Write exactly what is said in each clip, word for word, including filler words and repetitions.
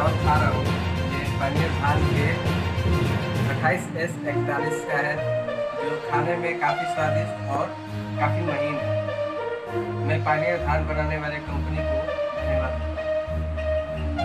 चावल खा रहा हूँ। ये पनीर धान के अट्ठाईस एस इकतालीस का है, जो खाने में काफ़ी स्वादिष्ट और काफ़ी महीन है। मैं पनीर धान बनाने वाले कंपनी को धन्यवाद देता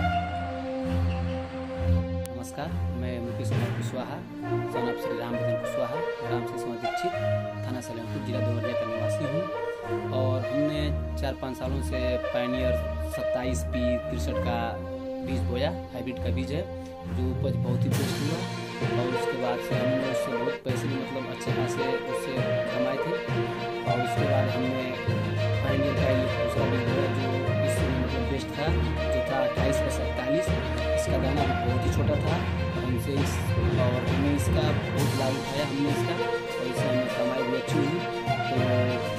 हूँ। नमस्कार, मैं मुकेश कुमार कुशवाहा, सन ऑफ श्री राम बदन कुशवाहा, ग्राम से दीक्षित, थाना सलेमपुर, जिला देवरिया का निवासी हूँ। और हमने चार पाँच सालों से पायनियर सत्ताईस पी तिरसठ का बीज बोया, हाइब्रिड का बीज है, जो उपज बहुत ही बेस्ट हुआ। और उसके बाद से हमने उससे बहुत पैसे भी मतलब अच्छे खासे उससे कमाए थे। और उसके बाद हमने पायनियर का ये दूसरा बीज बोया, जो इससे मतलब बेस्ट था, जो था अट्ठाईस का सैंतालीस। इसका दाना भी बहुत ही छोटा था हमसे इस और हमने इसका बहुत लाभ उठाया हमने इसका, और इससे हमें कमाई भी अच्छी हुई। तो